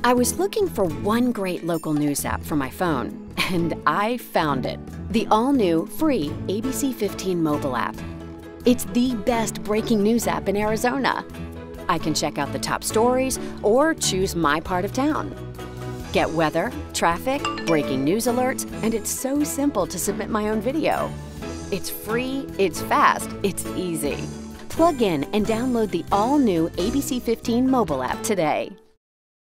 I was looking for one great local news app for my phone, and I found it. The all-new, free ABC15 Mobile App. It's the best breaking news app in Arizona. I can check out the top stories or choose my part of town. Get weather, traffic, breaking news alerts, and it's so simple to submit my own video. It's free, it's fast, it's easy. Plug in and download the all-new ABC15 Mobile App today.